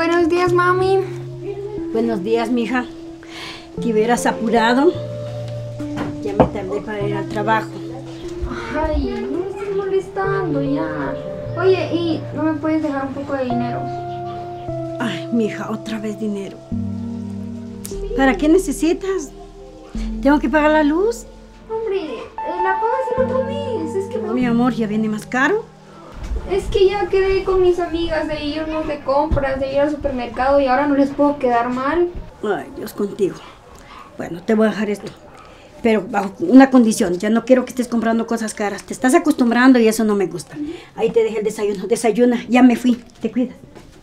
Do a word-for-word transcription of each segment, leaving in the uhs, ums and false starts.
Buenos días, mami. Buenos días, mija. Te hubieras apurado. Ya me tardé para ir al trabajo. Ay, no me estés molestando ya. Oye, ¿y no me puedes dejar un poco de dinero? Ay, mija, otra vez dinero. ¿Para qué necesitas? ¿Tengo que pagar la luz? Hombre, eh, la pagas el otro mes. Es que No, mi amor, ya viene más caro. Es que ya quedé con mis amigas de irnos de compras, de ir al supermercado y ahora no les puedo quedar mal. Ay, Dios contigo. Bueno, te voy a dejar esto. Pero bajo una condición, ya no quiero que estés comprando cosas caras. Te estás acostumbrando y eso no me gusta. Ahí te dejé el desayuno. Desayuna, ya me fui. Te cuidas.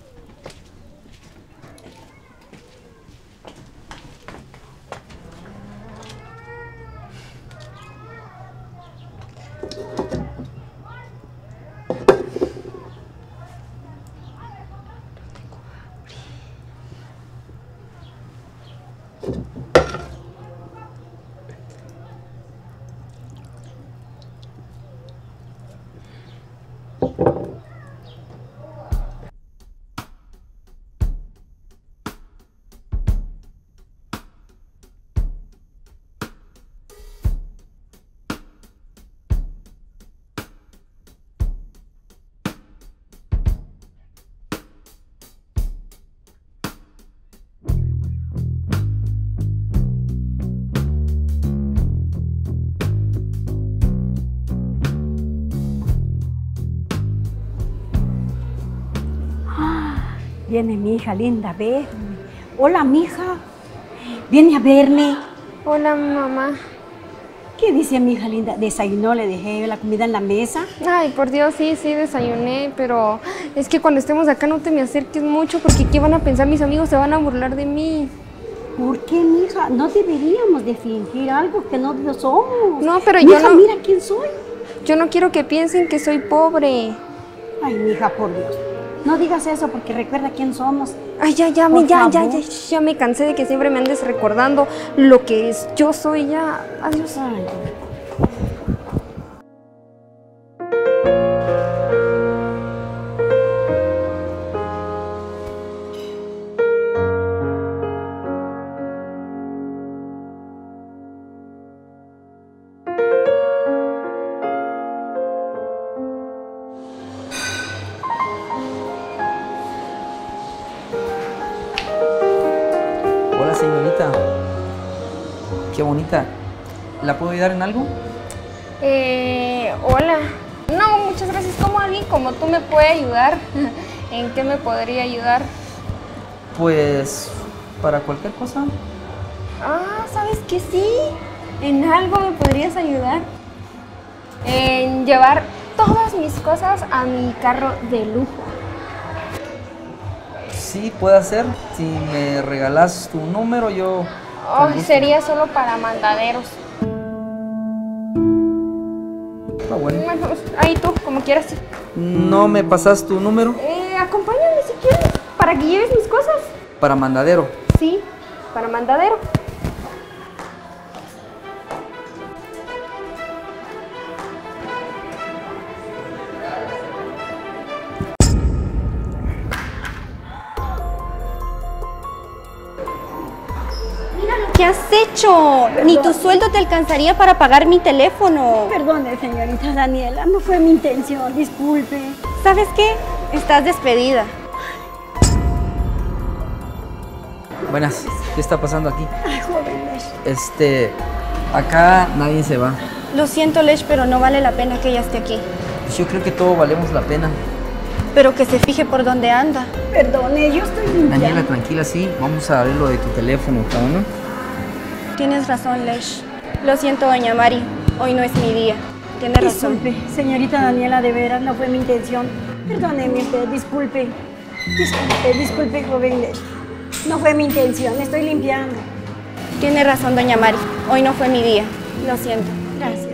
Viene mi hija linda a verme. Hola, mija. Viene a verme. Hola, mamá. ¿Qué dice mi hija linda? ¿Desayunó? ¿Le dejé la comida en la mesa? Ay, por Dios, sí, sí, desayuné, pero es que cuando estemos acá no te me acerques mucho porque ¿qué van a pensar mis amigos? Se van a burlar de mí. ¿Por qué, mija? No deberíamos de fingir algo que no lo somos. No, pero mija, yo no... mira quién soy. Yo no quiero que piensen que soy pobre. Ay, mija, por Dios. No digas eso porque recuerda quién somos. Ay, ya, ya, me, ya, ya, ya, ya me cansé de que siempre me andes recordando lo que es. Yo soy ya. Adiós. Ay. Hola, señorita. Qué bonita. ¿La puedo ayudar en algo? Eh, hola. No, muchas gracias. ¿Cómo alguien como tú me puede ayudar? ¿En qué me podría ayudar? Pues, para cualquier cosa. Ah, ¿sabes qué? Sí. En algo me podrías ayudar. En llevar todas mis cosas a mi carro de lujo. Sí, puede ser. Si me regalas tu número, yo... Oh, sería solo para mandaderos. Ah, bueno. Bueno, ahí tú, como quieras. ¿No me pasas tu número? Eh, acompáñame si quieres, para que lleves mis cosas. Para mandadero. Sí, para mandadero. ¿Qué has hecho? Perdón. Ni tu sueldo te alcanzaría para pagar mi teléfono. Perdone, señorita Daniela, no fue mi intención, disculpe. ¿Sabes qué? Estás despedida. Buenas, ¿qué está pasando aquí? Ay, joven Lesh. Este, acá nadie se va. Lo siento, Lesh, pero no vale la pena que ella esté aquí. Pues yo creo que todo valemos la pena. Pero que se fije por dónde anda. Perdone, yo estoy limpiando. Daniela, tranquila, sí. Vamos a ver lo de tu teléfono, ¿no? Tienes razón, Lesh. Lo siento, doña Mari. Hoy no es mi día. Tienes razón. Disculpe, señorita Daniela, de veras, no fue mi intención. Perdóneme usted, disculpe. Disculpe, disculpe, joven Lesh. No fue mi intención, estoy limpiando. Tiene razón, doña Mari. Hoy no fue mi día. Lo siento. Gracias.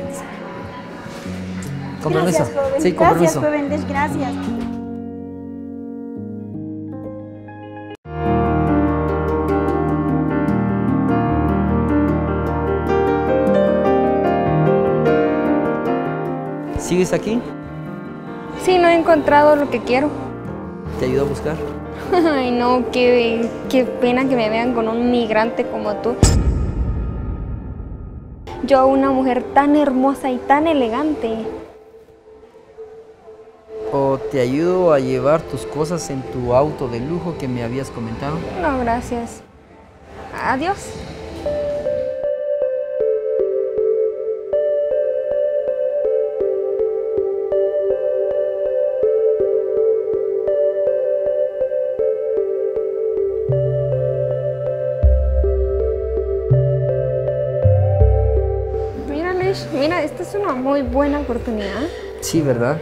Con permiso. Gracias, joven. Sí, con Gracias, permiso. joven Lesh, gracias. ¿Sigues aquí? Sí, no he encontrado lo que quiero. ¿Te ayudo a buscar? Ay, no, qué, qué pena que me vean con un migrante como tú. Yo, una mujer tan hermosa y tan elegante. ¿O te ayudo a llevar tus cosas en tu auto de lujo que me habías comentado? No, gracias. Adiós. Mira, Lesh, mira, esta es una muy buena oportunidad. Sí, ¿verdad?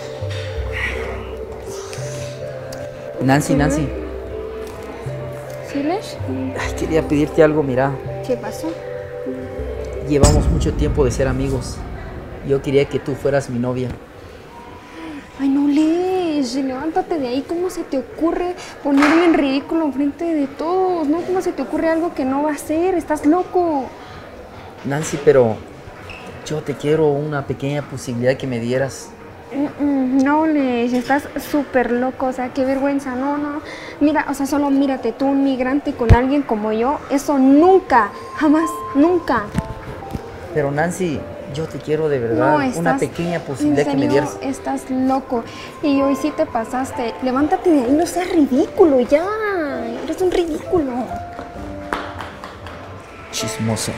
Nancy, Nancy. ¿Sí, Lesh? Ay, quería pedirte algo, mira. ¿Qué pasó? Llevamos mucho tiempo de ser amigos. Yo quería que tú fueras mi novia. Ay, no, Lesh, levántate de ahí. ¿Cómo se te ocurre ponerme en ridículo enfrente de todos? ¿No? ¿Cómo se te ocurre algo que no va a ser? Estás loco. Nancy, pero yo te quiero una pequeña posibilidad que me dieras. No, Lesh, estás súper loco, o sea, qué vergüenza, no, no. Mira, o sea, solo mírate, tú, un migrante con alguien como yo, eso nunca, jamás, nunca. Pero Nancy, yo te quiero de verdad, No, estás, una pequeña posibilidad en que me serio, dieras. estás loco. Y hoy sí te pasaste. Levántate de ahí, no seas ridículo, ya. Eres un ridículo. Chismoso.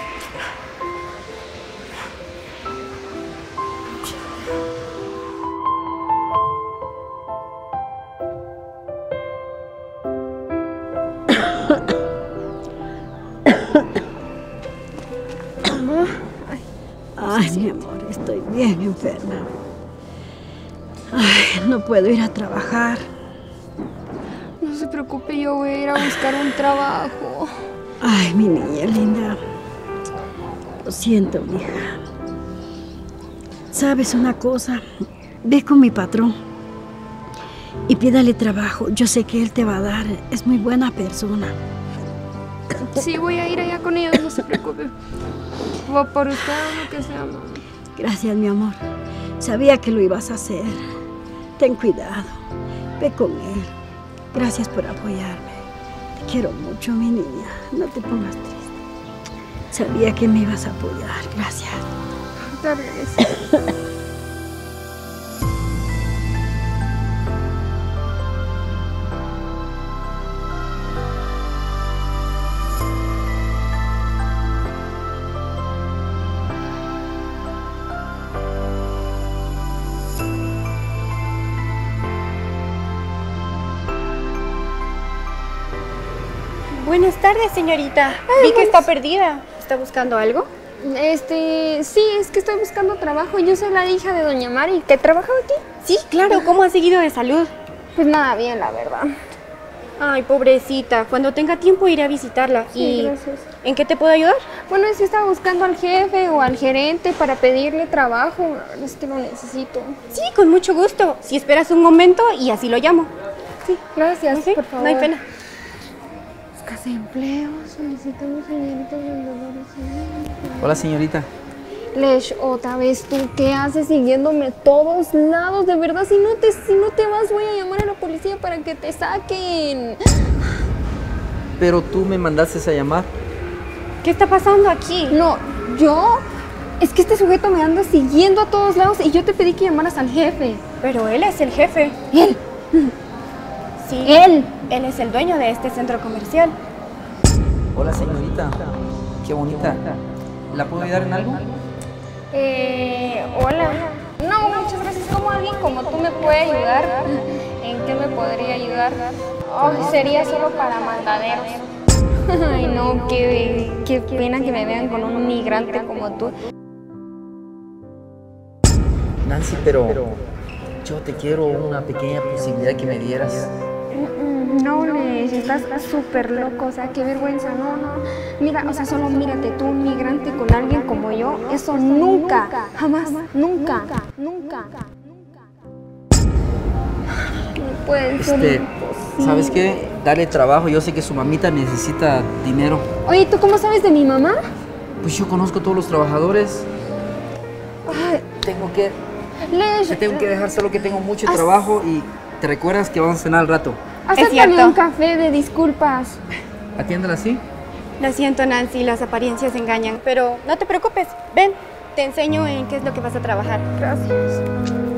Ay, mi amor, estoy bien enferma. Ay, no puedo ir a trabajar. No se preocupe, yo voy a ir a buscar un trabajo. Ay, mi niña linda. Lo siento, hija. ¿Sabes una cosa? Ve con mi patrón y pídale trabajo. Yo sé que él te va a dar. Es muy buena persona. Sí, voy a ir allá con ellos, no se preocupe. O por usted o lo que sea, mamá. Gracias, mi amor. Sabía que lo ibas a hacer. Ten cuidado. Ve con él. Gracias por apoyarme. Te quiero mucho, mi niña. No te pongas triste. Sabía que me ibas a apoyar. Gracias. Ahorita regreso. Buenas tardes, señorita. Vi que está perdida. ¿Está buscando algo? Este, sí, es que estoy buscando trabajo. Yo soy la hija de doña Mari, que trabaja aquí. Sí, claro. ¿Cómo ha seguido de salud? Pues nada bien, la verdad. Ay, pobrecita. Cuando tenga tiempo iré a visitarla. Sí, ¿Y gracias. en qué te puedo ayudar? Bueno, es que estaba buscando al jefe o al gerente para pedirle trabajo. La verdad es que lo necesito. Sí, con mucho gusto. Si esperas un momento y así lo llamo. Sí, gracias, Ok, por favor. no hay pena. Buscas empleo, solicitamos señoritas vendedores. Hola, señorita. Lesh, otra vez tú, ¿qué haces siguiéndome a todos lados? De verdad, si no te, si no te vas, voy a llamar a la policía para que te saquen. Pero tú me mandaste a llamar. ¿Qué está pasando aquí? No, ¿yo? Es que este sujeto me anda siguiendo a todos lados y yo te pedí que llamaras al jefe. Pero él es el jefe. ¿Él? Sí. ¿Él? Él es el dueño de este centro comercial. Hola, señorita. Qué bonita. ¿La puedo ayudar en algo? Eh, hola. No, muchas gracias. ¿Cómo alguien como tú me puede ayudar? ¿En qué me podría ayudar? Oh, sería solo para mandaderos. Ay, no, qué, qué pena que me vean con un migrante como tú. Nancy, pero yo te quiero una pequeña posibilidad que me dieras. No, Lesh, estás súper loco, o sea, qué vergüenza, no, no. Mira, o sea, solo mírate, tú, un migrante con alguien como yo, eso nunca, jamás, nunca, nunca. No puede ser Este, imposible. ¿sabes qué? Dale trabajo. Yo sé que su mamita necesita dinero. Oye, ¿tú cómo sabes de mi mamá? Pues yo conozco a todos los trabajadores. Ay, Tengo que... Lesh, Te tengo que dejar, solo que tengo mucho As- trabajo y te recuerdas que vamos a cenar al rato. Acéptame cierto. un café de disculpas. Atiéndela así. Lo siento, Nancy, las apariencias engañan. Pero no te preocupes, ven, te enseño en qué es lo que vas a trabajar. Gracias.